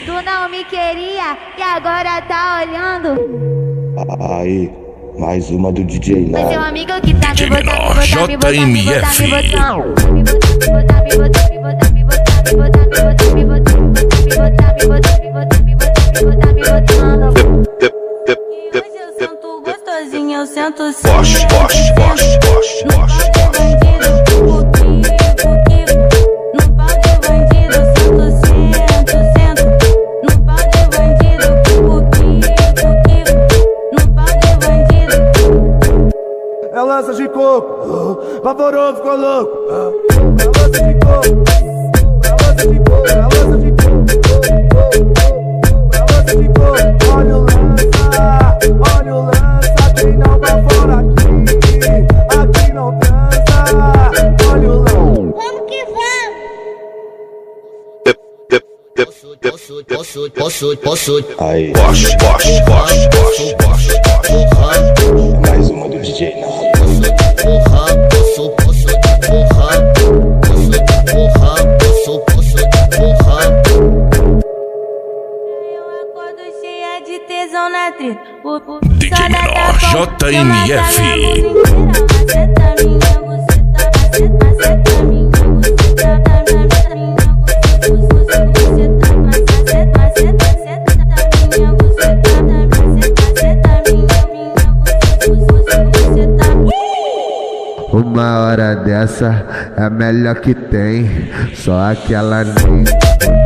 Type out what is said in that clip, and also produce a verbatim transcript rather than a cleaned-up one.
Tu não me queria e agora tá olhando. Aí, mais uma do D J Mas seu Nau. amigo que tá me botando, me botando, J M F. me botando, me botando, me botando, me botando, me botando, me botando, me botando, me botando, me botando, me botando, me botando. E hoje eu sento gostosinho, eu sento sim. Poste, poste, poste, poste, poste. É lança de coco, vaporoso ficou louco. É lança de coco, é lança de coco, é lança de coco, é lança de coco. Olha o lança, olha o lança, quem não tá fora aqui, aqui não transa. Olha o lança. Como que vai? Posso, posso, Aí, Poste, poste, poste, poste, poste, poste. mais uma do D J Nau. porra, posso, posso te porra, posso te porra, posso, posso te porra. Eu acordo cheia de tesão na treta. D J menor, J M F. Uma hora dessa é a melhor que tem, só aquela nem.